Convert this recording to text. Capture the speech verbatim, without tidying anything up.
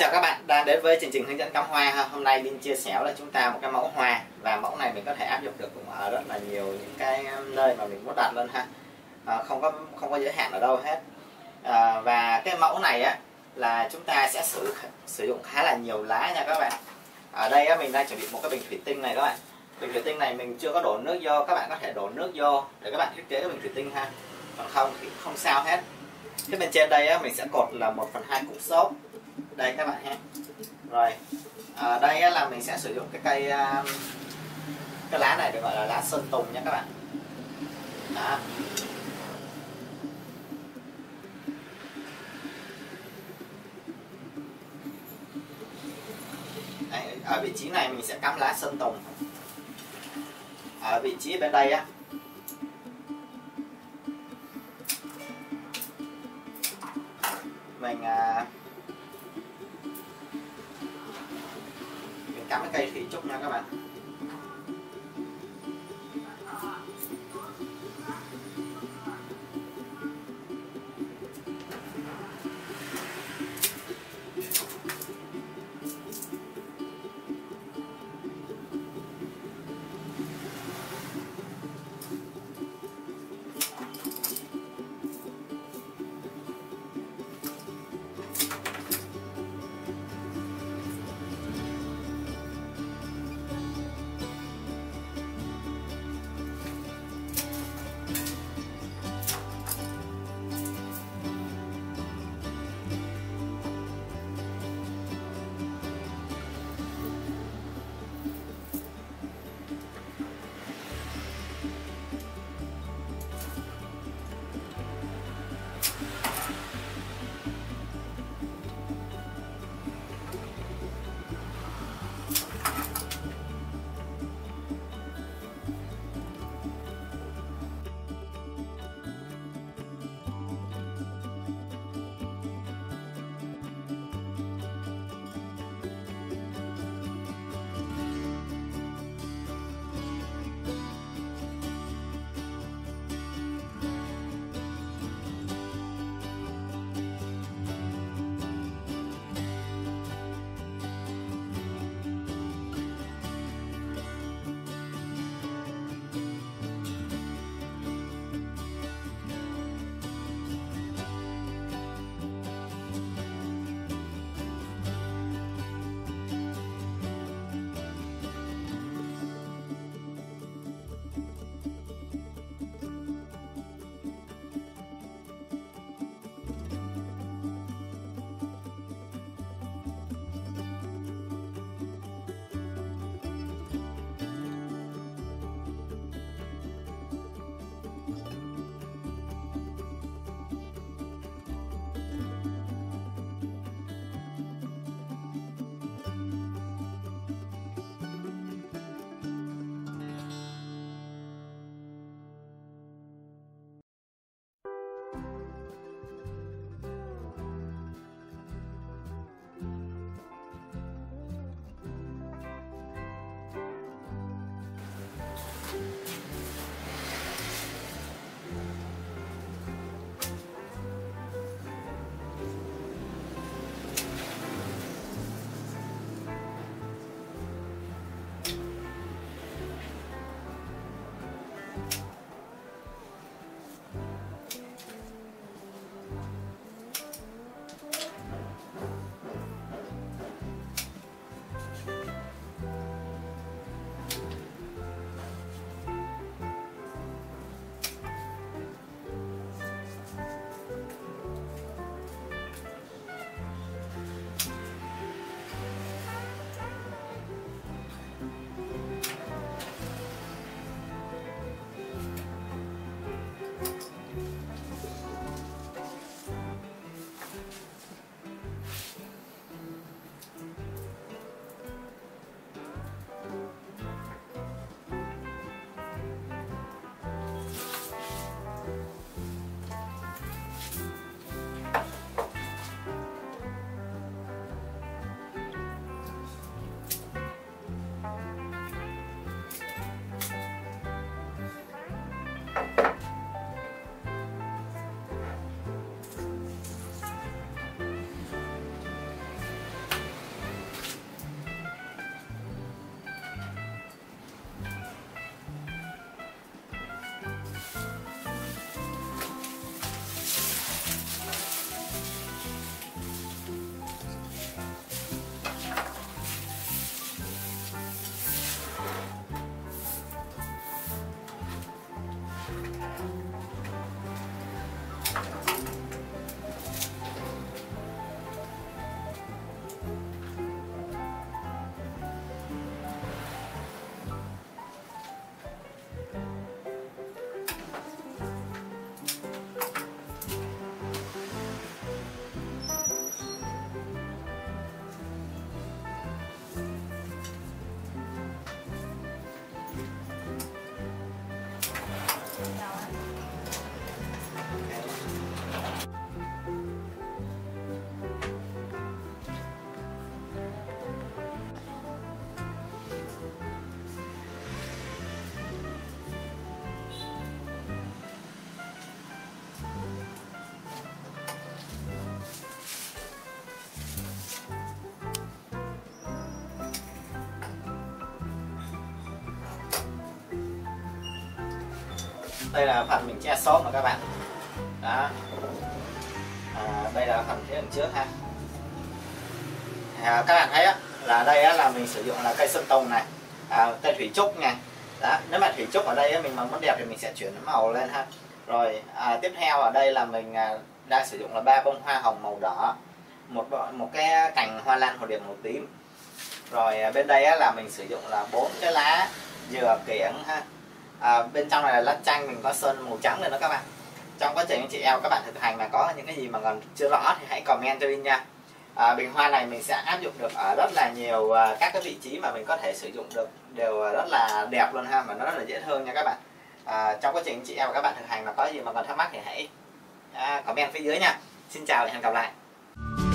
chào các bạn đang đến với chương trình hướng dẫn cắm hoa ha. Hôm nay Bin chia sẻ là chúng ta một cái mẫu hoa, và mẫu này mình có thể áp dụng được cũng ở rất là nhiều những cái nơi mà mình muốn đặt lên ha, à, không có không có giới hạn ở đâu hết. À, và cái mẫu này á là chúng ta sẽ sử sử dụng khá là nhiều lá nha các bạn. Ở đây á, mình đang chuẩn bị một cái bình thủy tinh này các bạn. Bình thủy tinh này mình chưa có đổ nước vô, các bạn có thể đổ nước vô để các bạn thiết kế cái bình thủy tinh ha, còn không thì không sao hết. Cái bên trên đây á, mình sẽ cột là một phần hai cục xốp đây các bạn ha. Rồi ở đây á, là mình sẽ sử dụng cái cây cái lá này được gọi là lá sơn tùng nha các bạn. Đó. Đấy, ở vị trí này mình sẽ cắm lá sơn tùng. Ở vị trí bên đây á mình à, mình cắm cái cây thủy trúc nha các bạn. Đây là phần mình che xốp mà các bạn. Đó. À, đây là phần phía đằng trước ha. À, các bạn thấy á, là đây á, là mình sử dụng là cây sơn tùng này, à, cây thủy trúc nha. Đó, nếu mà thủy trúc ở đây á, mình mà muốn đẹp thì mình sẽ chuyển màu lên ha. Rồi à, tiếp theo ở đây là mình à, đang sử dụng là ba bông hoa hồng màu đỏ, một một cái cành hoa lan hồ điệp màu tím. Rồi à, bên đây á, là mình sử dụng là bốn cái lá dừa kiểng ha. À, bên trong này là lá chanh, mình có sơn màu trắng lên đó các bạn. Trong quá trình anh chị em các bạn thực hành mà có những cái gì mà còn chưa rõ thì hãy comment cho Linh nha. À, bình hoa này mình sẽ áp dụng được ở rất là nhiều à, các cái vị trí mà mình có thể sử dụng được, đều rất là đẹp luôn ha, mà nó rất là dễ thương nha các bạn. À, trong quá trình anh chị em và các bạn thực hành mà có gì mà còn thắc mắc thì hãy à, comment phía dưới nha. Xin chào và hẹn gặp lại.